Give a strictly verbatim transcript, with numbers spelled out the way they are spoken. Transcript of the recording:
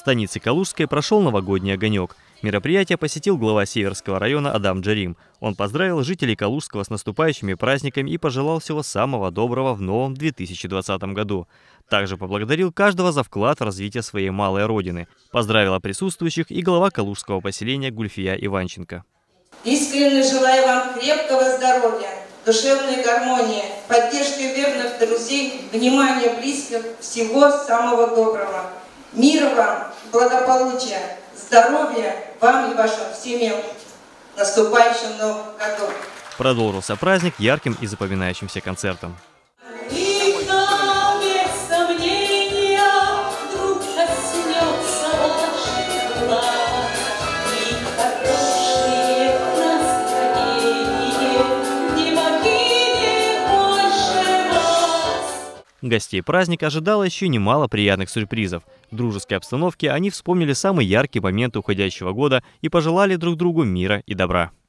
станице Калужской прошел новогодний огонек. Мероприятие посетил глава Северского района Адам Джарим. Он поздравил жителей Калужского с наступающими праздниками и пожелал всего самого доброго в новом две тысячи двадцатом году. Также поблагодарил каждого за вклад в развитие своей малой родины. Поздравила присутствующих и глава калужского поселения Гульфия Иванченко. Искренне желаю вам крепкого здоровья, душевной гармонии, поддержки верных друзей, внимания близких, всего самого доброго. Мира вам, благополучия, здоровья вам и вашим семьям в наступающем новом году. Продолжился праздник ярким и запоминающимся концертом. Гостей праздника ожидало еще немало приятных сюрпризов. В дружеской обстановке они вспомнили самые яркие моменты уходящего года и пожелали друг другу мира и добра.